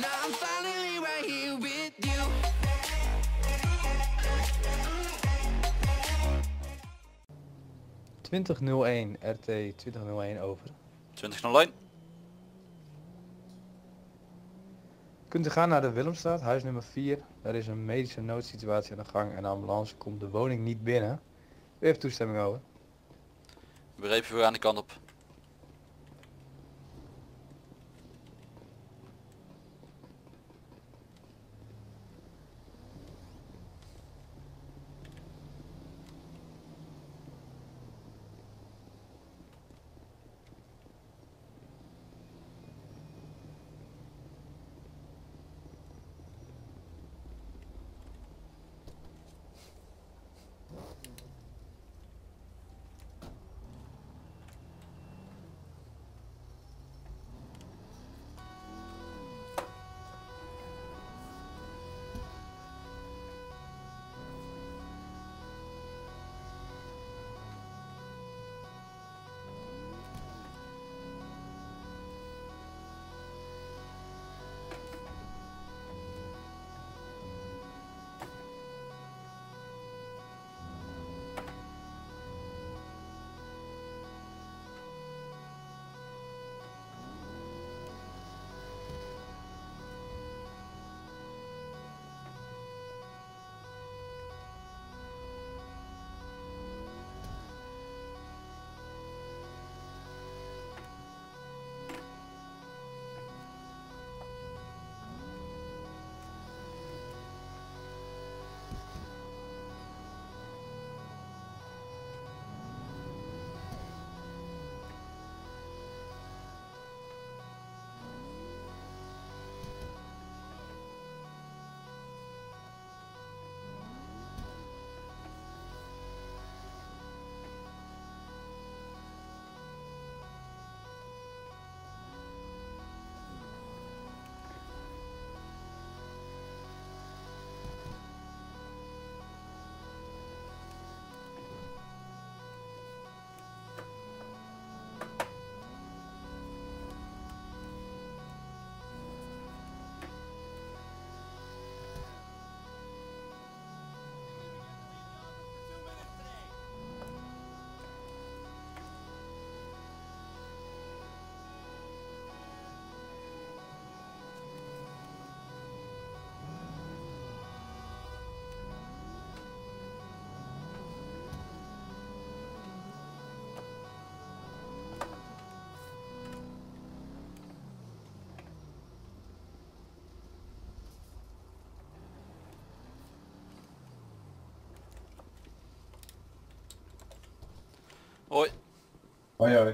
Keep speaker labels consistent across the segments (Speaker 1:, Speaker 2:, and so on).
Speaker 1: Now I'm finally right here with you.
Speaker 2: ...2001 RT 2001 over.
Speaker 3: 2001.
Speaker 2: Kunt u gaan naar de Willemstraat, huis nummer 4. Er is een medische noodsituatie aan de gang en de ambulance komt de woning niet binnen. U heeft toestemming over.
Speaker 3: Begrepen, we gaan die kant op. Hoi.
Speaker 4: Hoi hoi.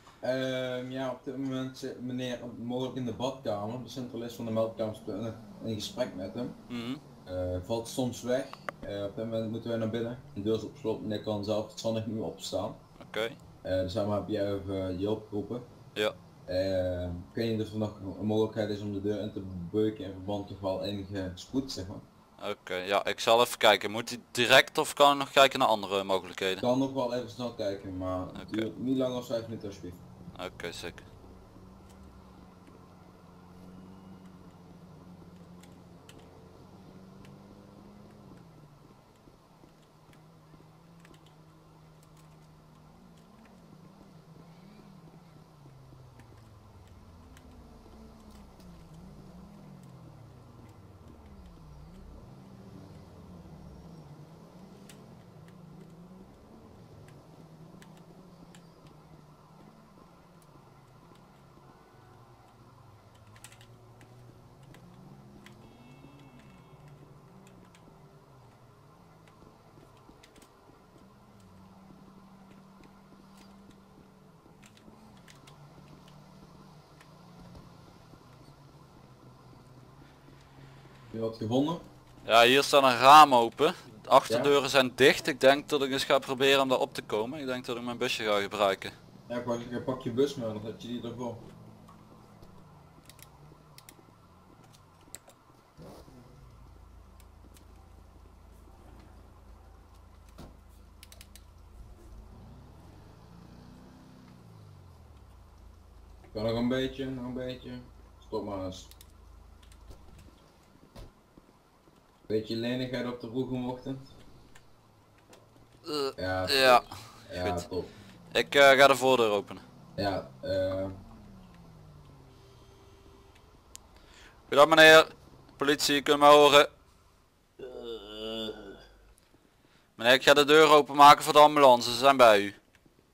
Speaker 4: Ja, op dit moment zit meneer mogelijk in de badkamer. De centralist van de meldkamer is in gesprek met hem. Valt soms weg. Op dit moment moeten wij naar binnen. De deur is op slot, meneer kan zelf het zonnig nu opstaan.
Speaker 3: Oké.
Speaker 4: Dus daarom heb jij even je hulp geroepen.
Speaker 3: Ja.
Speaker 4: Ik weet niet of er nog een mogelijkheid is om de deur in te beuken in verband toch wel enige spoed, zeg maar.
Speaker 3: Oké, ja, ik zal even kijken. Moet hij direct of kan ik nog kijken naar andere mogelijkheden?
Speaker 4: Ik kan nog wel even snel kijken, maar het duurt niet langer dan 5 minuten alsjeblieft.
Speaker 3: Oké, zeker.
Speaker 4: Heb je wat gevonden?
Speaker 3: Ja, hier staat een raam open. De achterdeuren zijn dicht. Ik denk dat ik eens ga proberen om daar op te komen. Ik denk dat ik mijn busje ga gebruiken.
Speaker 4: Ja, pak je bus maar, dan zet je die ervoor. Kan nog een beetje, nog een beetje. Stop maar eens. Beetje lenigheid op de vroege ochtend. Ja,
Speaker 3: Ja,
Speaker 4: ja,
Speaker 3: goed.
Speaker 4: top.
Speaker 3: Ik ga de voordeur openen.
Speaker 4: Ja,
Speaker 3: Goedendag meneer. Politie, kunnen me horen? Meneer, ik ga de deur openmaken voor de ambulance. Ze zijn bij u.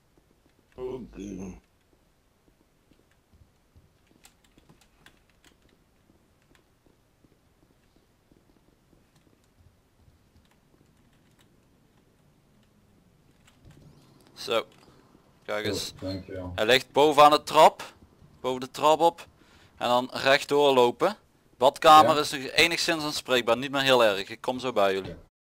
Speaker 3: Zo. Kijk eens.
Speaker 4: dankjewel.
Speaker 3: Hij ligt boven aan de trap. Boven de trap op. En dan rechtdoor lopen. Badkamer
Speaker 4: Ja.
Speaker 3: is nog enigszins aanspreekbaar. Niet meer heel erg. Ik kom zo bij jullie.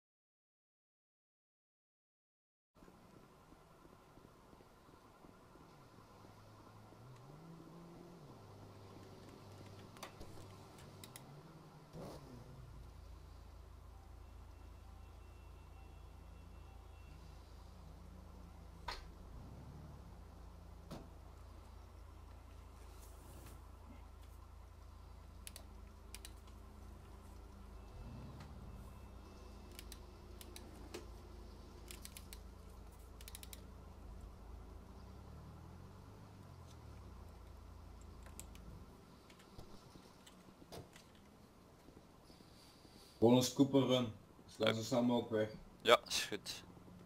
Speaker 4: Gewoon een scooper run. Dus laat ze snel mogelijk weg.
Speaker 3: Ja, is goed.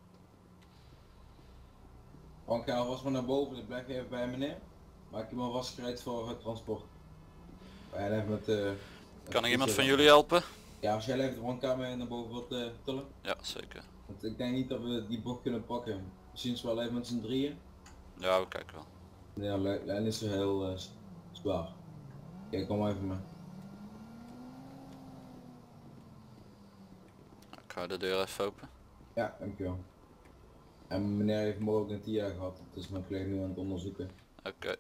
Speaker 4: Frank, ga alvast maar naar boven. Ik blijf even bij meneer. Maak je maar vast gereed voor het transport. Wij even met
Speaker 3: Kan ik iemand van jullie helpen?
Speaker 4: Ja, als jij even de brandkamer mee naar boven wilt tillen.
Speaker 3: Ja, zeker.
Speaker 4: Want ik denk niet dat we die bocht kunnen pakken. Misschien is wel even met z'n drieën.
Speaker 3: Ja, we kijken wel.
Speaker 4: Ja, lijn is zo heel zwaar. Kijk, kom maar even mee.
Speaker 3: Ik ga de deur even open.
Speaker 4: Ja, dankjewel. En meneer heeft morgen een TIA gehad, dus mijn collega nu aan het onderzoeken.
Speaker 3: Oké.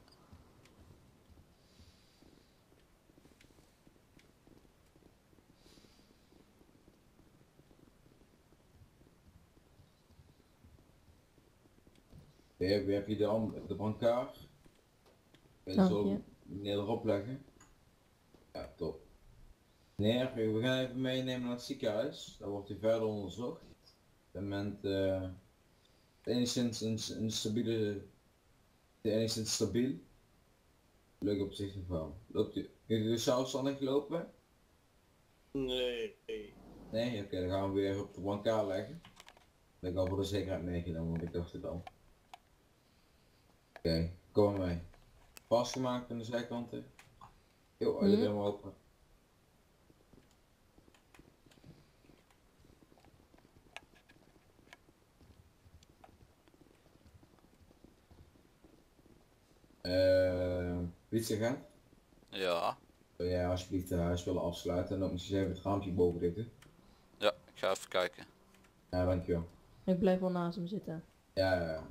Speaker 4: Wie heb je de brancard? Kun je zo meneer erop leggen? Ja, top. Meneer, we gaan even meenemen naar het ziekenhuis. Daar wordt hij verder onderzocht. Op het moment enigszins een stabiele, enigszins stabiel. Leuk op zich nog wel. Loopt u, kunt u zelfstandig lopen?
Speaker 5: Nee.
Speaker 4: Nee? Oké, dan gaan we weer op de brancard leggen. Ben ik al voor de zekerheid meegenomen, want ik dacht het al. Oké, kom maar mee. Vastgemaakt aan de zijkanten. Jo, hij ligt helemaal open. Politieagent?
Speaker 3: Ja.
Speaker 4: Wil jij alsjeblieft het huis willen afsluiten en ook misschien even het raampje boven dichten?
Speaker 3: Ja, ik ga even kijken.
Speaker 4: Ja, dankjewel.
Speaker 6: Ik blijf wel naast hem zitten.
Speaker 4: Ja.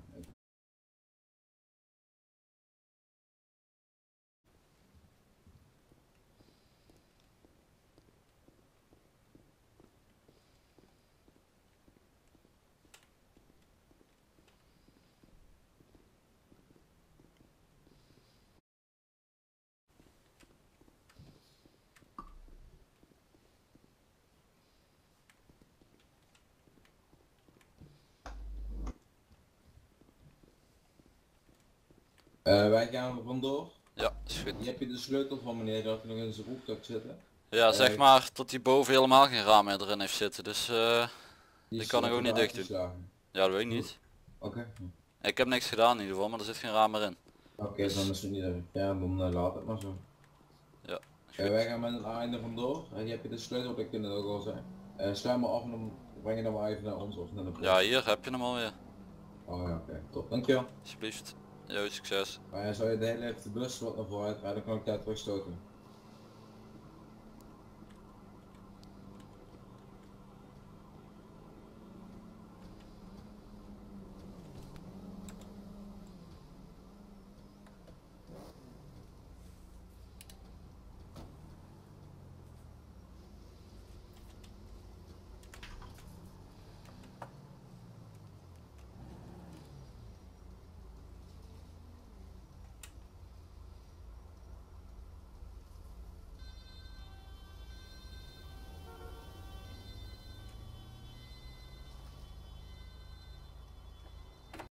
Speaker 4: Wij gaan er vandoor.
Speaker 3: Ja, is goed.
Speaker 4: Hier heb je de sleutel van meneer, dat nog in zijn broekzak zitten.
Speaker 3: Ja, zeg maar tot hij boven helemaal geen raam meer erin heeft zitten. Dus die kan ik ook niet dicht doen.
Speaker 4: Geslagen.
Speaker 3: Ja, dat weet ik niet.
Speaker 4: Oké.
Speaker 3: Ik heb niks gedaan in ieder geval, maar er zit geen raam meer in.
Speaker 4: Oké, dan is het niet erg. Ja, dan laat het maar zo.
Speaker 3: Ja.
Speaker 4: Wij gaan met het einde vandoor. Hier heb je de sleutel, dat kunnen ook al zijn. Sluit maar af en dan breng je dan maar even naar ons of naar de politie.
Speaker 3: Ja, hier heb je hem alweer.
Speaker 4: Oh ja, oké, top. Dankjewel.
Speaker 3: Alsjeblieft. Yo, succes.
Speaker 4: Maar zou je de hele even de bus wat naar vooruit rijden, dan kan ik daar terugstoten.